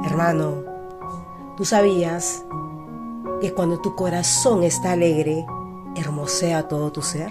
Hermano, ¿tú sabías que cuando tu corazón está alegre, hermosea todo tu ser?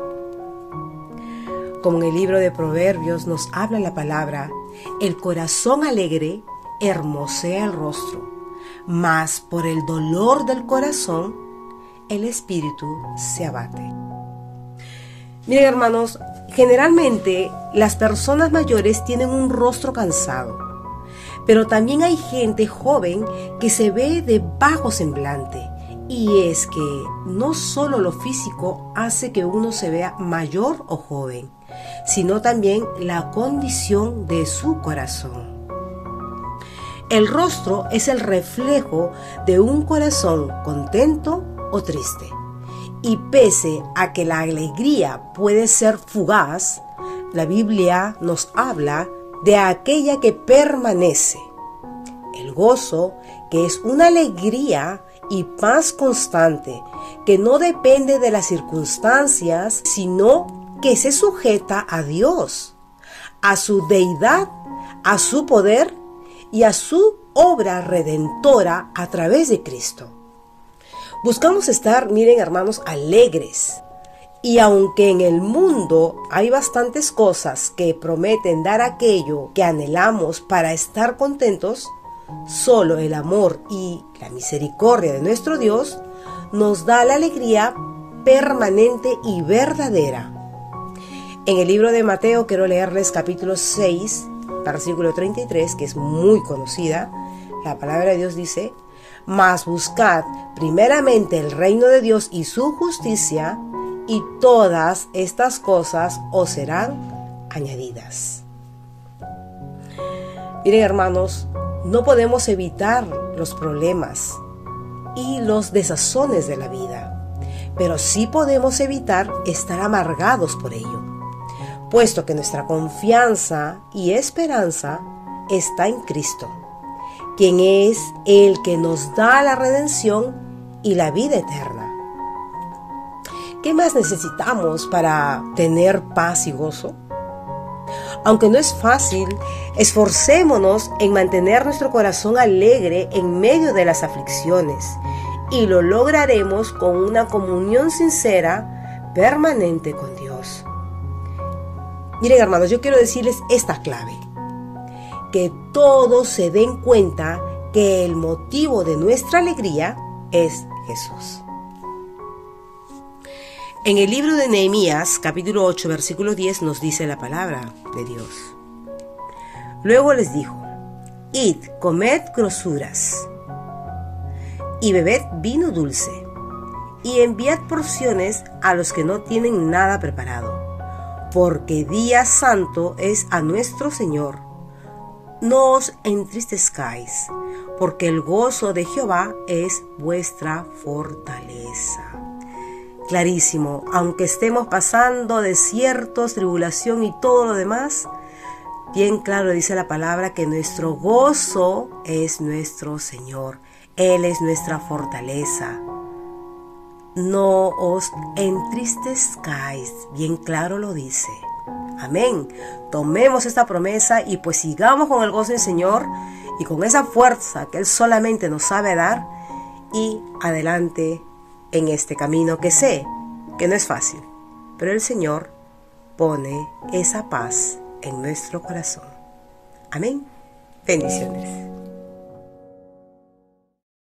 Como en el libro de Proverbios nos habla la palabra, el corazón alegre hermosea el rostro, mas por el dolor del corazón, el espíritu se abate. Miren, hermanos, generalmente las personas mayores tienen un rostro cansado, pero también hay gente joven que se ve de bajo semblante. Y es que no solo lo físico hace que uno se vea mayor o joven, sino también la condición de su corazón. El rostro es el reflejo de un corazón contento o triste. Y pese a que la alegría puede ser fugaz, la Biblia nos habla de aquella que permanece. El gozo, que es una alegría y paz constante, que no depende de las circunstancias, sino que se sujeta a Dios, a su deidad, a su poder y a su obra redentora a través de Cristo. Buscamos estar, miren hermanos, alegres. Y aunque en el mundo hay bastantes cosas que prometen dar aquello que anhelamos para estar contentos, solo el amor y la misericordia de nuestro Dios nos da la alegría permanente y verdadera. En el libro de Mateo quiero leerles capítulo 6, versículo 33, que es muy conocida. La palabra de Dios dice: mas buscad primeramente el reino de Dios y su justicia, y todas estas cosas os serán añadidas. Miren, hermanos, no podemos evitar los problemas y los desazones de la vida, pero sí podemos evitar estar amargados por ello, puesto que nuestra confianza y esperanza está en Cristo, quien es el que nos da la redención y la vida eterna. ¿Qué más necesitamos para tener paz y gozo? Aunque no es fácil, esforcémonos en mantener nuestro corazón alegre en medio de las aflicciones, y lo lograremos con una comunión sincera, permanente con Dios. Miren, hermanos, yo quiero decirles esta clave: que todos se den cuenta que el motivo de nuestra alegría es Jesús. En el libro de Nehemías, capítulo 8, versículo 10, nos dice la palabra de Dios. Luego les dijo: id, comed grosuras, y bebed vino dulce, y enviad porciones a los que no tienen nada preparado, porque día santo es a nuestro Señor. No os entristezcáis, porque el gozo de Jehová es vuestra fortaleza. Clarísimo, aunque estemos pasando desiertos, tribulación y todo lo demás, bien claro dice la palabra que nuestro gozo es nuestro Señor. Él es nuestra fortaleza. No os entristezcáis, bien claro lo dice. Amén. Tomemos esta promesa y pues sigamos con el gozo del Señor y con esa fuerza que Él solamente nos sabe dar, y adelante en este camino que sé que no es fácil, pero el Señor pone esa paz en nuestro corazón. Amén. Bendiciones.